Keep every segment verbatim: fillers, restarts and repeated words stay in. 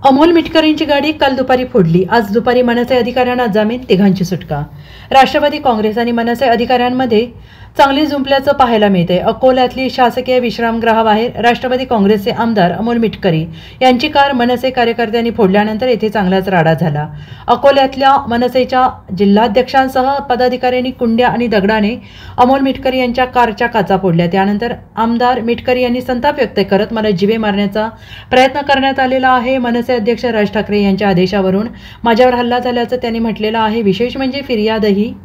अमोल मिटकरींची गाडी काल दुपारी फोडली। आज दुपारी मनसे अधिकाऱ्यांना जामीन, तिघांची सुटका। राष्ट्रवादी काँग्रेस आणि मनसे अधिकाऱ्यांमध्ये चांगली जुंपल्याचं पाहायला मिळते। अकोल्यातली शासकीय विश्रामगृहाबाहेर राष्ट्रवादी काँग्रेसचे आमदार अमोल मिटकरी यांची कार मनसे कार्यकर्त्यांनी फोडल्यानंतर येथे चांगलाच राडा झाला। अकोल्यातल्या मनसेच्या जिल्हाध्यक्षांसह पदाधिकाऱ्यांनी कुंड्या आणि दगडाने अमोल मिटकरी यांच्या कारच्या काचा फोडल्या। त्यानंतर आमदार मिटकरी यांनी संताप व्यक्त करत मला जीवे मारण्याचा प्रयत्न करण्यात आलेला आहे। मनसे अध्यक्ष राज ठाकरे यांच्या आदेशावरून माझ्यावर हल्ला झाल्याचं त्यांनी म्हटलेलं आहे। विशेष म्हणजे फिर्यादही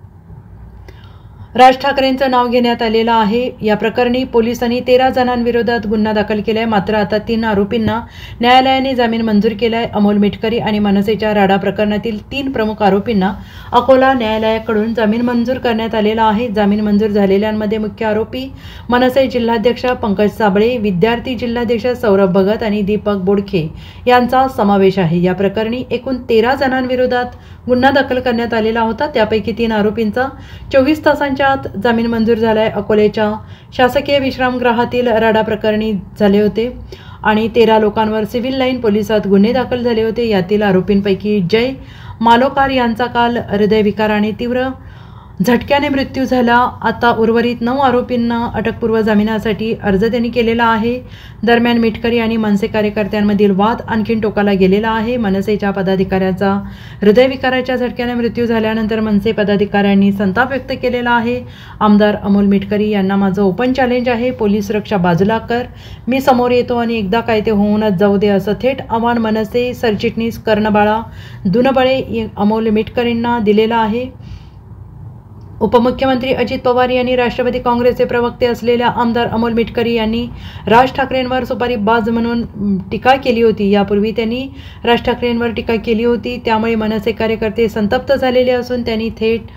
राज ठाकरेंचं नाव घेण्यात आलेलं आहे। या प्रकरणी पोलिसांनी तेरा जणांविरोधात गुन्हा दाखल केलाय। मात्र आता तीन आरोपींना न्यायालयाने जामीन मंजूर केलाय। अमोल मिटकरी आणि मनसेच्या राडा प्रकरणातील तीन प्रमुख आरोपींना अकोला न्यायालयाकडून जामीन मंजूर करण्यात आलेला आहे। जामीन मंजूर झालेल्यांमध्ये मुख्य आरोपी मनसे जिल्हाध्यक्ष पंकज साबळे, विद्यार्थी जिल्हाध्यक्ष सौरभ भगत आणि दीपक बोडखे यांचा समावेश आहे। या प्रकरणी एकूण तेरा जणांविरोधात गुन्हा दाखल करण्यात आलेला होता। त्यापैकी तीन आरोपींचा चोवीस तासांच्या आत जामीन मंजूर झालाय। अकोल्याच्या शासकीय विश्रामगृहातील राडा प्रकरणी झाले होते आणि तेरा लोकांवर सिव्हिल लाईन पोलिसात गुन्हे दाखल झाले होते। यातील आरोपींपैकी जय मालोकार यांचा काल हृदयविकाराने तीव्र झटक्याने मृत्यू झाला। आता उर्वरित नऊ आरोपींना अटकपूर्व जामिनासाठी अर्ज त्यांनी केलेला आहे। दरम्यान मिटकरी आणि मनसे कार्यकर्त्यांमधील वाद आणखीन टोकाला गेलेला आहे। मनसेच्या पदाधिकाऱ्याचा हृदयविकाराच्या झटक्याने मृत्यू झाल्यानंतर मनसे पदाधिकाऱ्यांनी संताप व्यक्त केलेला आहे। आमदार अमोल मिटकरी यांना माझं ओपन चॅलेंज आहे, पोलीस सुरक्षा बाजूला कर, मी समोर येतो आणि एकदा काय ते होऊनच जाऊ दे, असं थेट आव्हान मनसे सरचिटणीस कर्णबाळा दुनबळे अमोल मिटकरींना दिलेलं आहे। उपमुख्यमंत्री अजित पवार यांनी राष्ट्रवादी काँग्रेसचे प्रवक्ते असलेल्या आमदार अमोल मिटकरी यांनी राज ठाकरेंवर सुपारी बाज म्हणून टीका केली होती। यापूर्वी त्यांनी राज ठाकरेंवर टीका केली होती, त्यामुळे मनसे कार्यकर्ते संतप्त झालेले असून त्यांनी थेट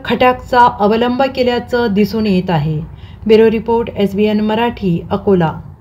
खळखट्याचा अवलंब केल्याचं दिसून येत आहे। Bureau report, S B N Marathi, Akola.